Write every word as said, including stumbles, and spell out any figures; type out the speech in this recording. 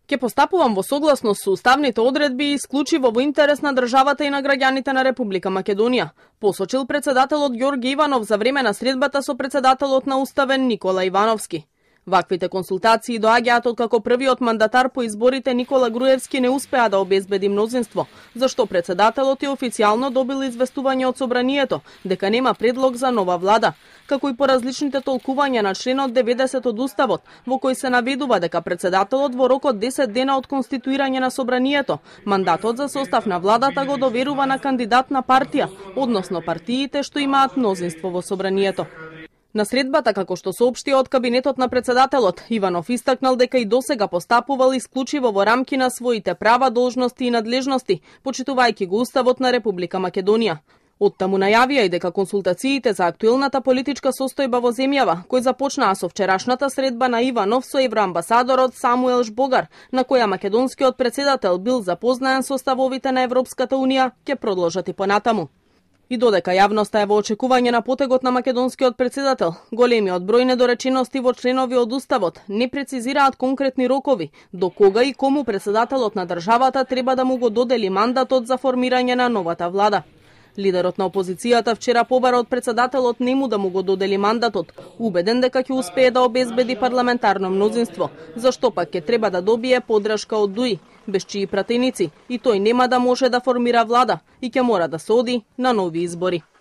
Ке постапувам во согласност со уставните одредби исклучиво во интерес на државата и на граѓаните на Република Македонија, посочил председателот Ѓорѓе Иванов за време на средбата со председателот на Уставен Никола Ивановски. Ваквите консултации доаѓаат откако првиот мандатар по изборите Никола Груевски не успеа да обезбеди мнозинство, зашто председателот е официјално добил известување од собранието дека нема предлог за нова влада, како и по различните толкувања на членот деветдесет од Уставот, во кој се наведува дека председателот во рок од десет дена од конституирање на собранието, мандатот за состав на владата го доверува на кандидат на партија, односно партиите што имаат мнозинство во собранието. На средбата, како што соопшти од кабинетот на председателот, Иванов истакнал дека и досега постапувал исклучиво во рамки на своите права, должности и надлежности, почитувајќи го Уставот на Република Македонија. Оттаму најавија и дека консултациите за актуелната политичка состојба во земјава, кој започнаа со вчерашната средба на Иванов со евроамбасадорот Самуел Жбогар, на која македонскиот председател бил запознаен со ставовите на Европската унија, ќе продолжат и понатаму. И додека јавноста е во очекување на потегот на македонскиот председател, големиот број недоречености во членови од Уставот не прецизираат конкретни рокови до кога и кому председателот на државата треба да му го додели мандатот за формирање на новата влада. Лидерот на опозицијата вчера побара од председателот нему да му го додели мандатот, убеден дека ќе успее да обезбеди парламентарно мнозинство, зашто пак ќе треба да добие поддршка од ДУИ, без чии пратеници и тој нема да може да формира влада и ќе мора да се оди на нови избори.